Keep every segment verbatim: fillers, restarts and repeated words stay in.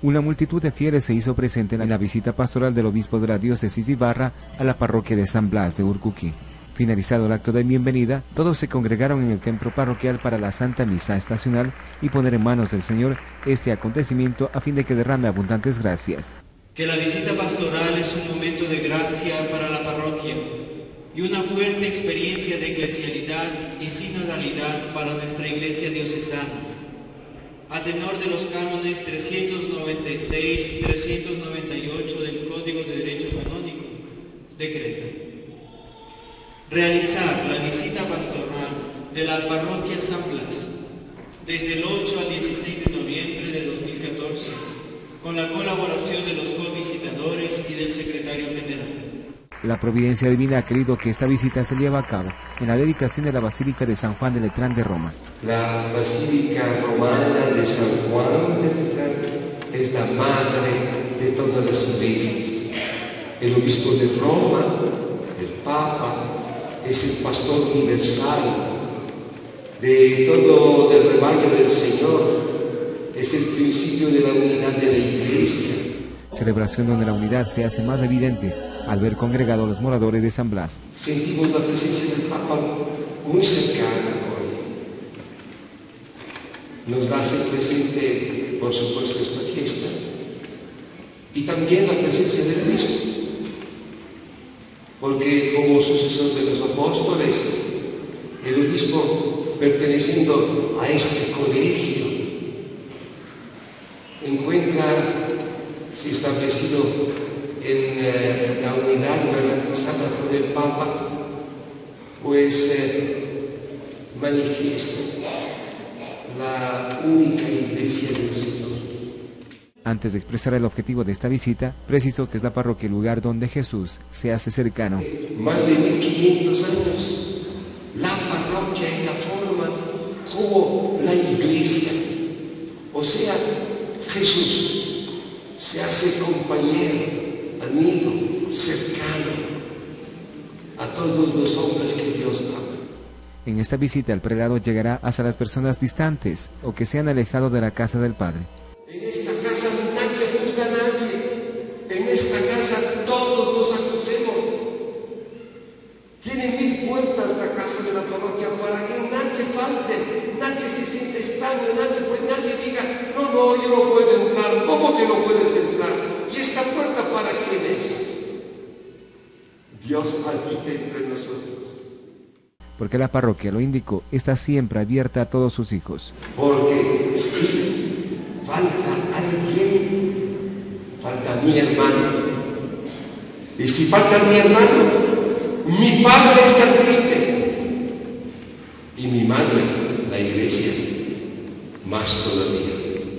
Una multitud de fieles se hizo presente en la visita pastoral del obispo de la diócesis de Ibarra a la parroquia de San Blas de Urcuquí. Finalizado el acto de bienvenida, todos se congregaron en el templo parroquial para la Santa Misa Estacional y poner en manos del Señor este acontecimiento a fin de que derrame abundantes gracias. Que la visita pastoral es un momento de gracia para la parroquia y una fuerte experiencia de eclesialidad y sinodalidad para nuestra iglesia diocesana, a tenor de los cánones trescientos noventa y seis y trescientos noventa y ocho del Código de Derecho Canónico, decreta realizar la visita pastoral de la parroquia San Blas desde el ocho al dieciséis de noviembre de dos mil catorce, con la colaboración de los covisitadores y del secretario general. La providencia divina ha querido que esta visita se lleve a cabo en la dedicación de la Basílica de San Juan de Letrán de Roma. La Basílica Romana de San Juan de Letrán es la madre de todas las iglesias. El obispo de Roma, el Papa, es el pastor universal de todo el rebaño del Señor, es el principio de la unidad de la Iglesia. Celebración donde la unidad se hace más evidente al ver congregados los moradores de San Blas. Sentimos la presencia del Papa muy cercana hoy. Nos hace presente, por supuesto, esta fiesta y también la presencia del obispo. Porque como sucesor de los apóstoles, el obispo, perteneciendo a este colegio, encuentra, si establecido en eh, la unidad garantizada por el Papa, pues eh, manifiesta la única iglesia del Señor. Antes de expresar el objetivo de esta visita, precisó que es la parroquia el lugar donde Jesús se hace cercano. Más de mil quinientos años, la parroquia es la forma como la iglesia, o sea, Jesús se hace compañero, amigo, cercano a todos los hombres que Dios ama. En esta visita el prelado llegará hasta las personas distantes o que se han alejado de la casa del Padre. En esta casa nadie juzga a nadie, en esta casa todos nos acogemos. Tiene mil puertas la casa de la parroquia para que nadie falte, nadie se siente extraño, nadie, pues nadie diga, no, no, yo no puedo entrar, ¿cómo que no puedes entrar? ¿Y esta puerta para quién es? Dios habita entre nosotros. Porque la parroquia, lo indicó, está siempre abierta a todos sus hijos. Porque si falta alguien, falta mi hermano. Y si falta mi hermano, mi padre está triste. Y mi madre, la iglesia, más todavía.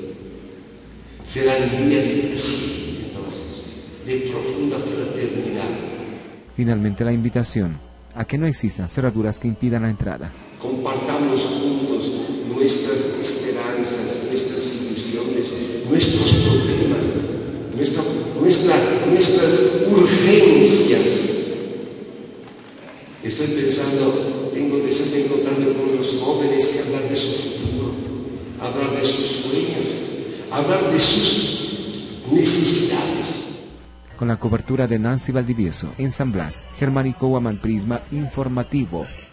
Serán días así, entonces, de profunda fraternidad. Finalmente la invitación a que no existan cerraduras que impidan la entrada. Compartamos juntos nuestras esperanzas, nuestras ilusiones, nuestros problemas, nuestra, nuestra, nuestras urgencias. Estoy pensando, tengo deseo de encontrarme con los jóvenes y hablar de su futuro, hablar de sus sueños, hablar de sus necesidades. Con la cobertura de Nancy Valdivieso en San Blas, Germánico Guamán Prisma Informativo.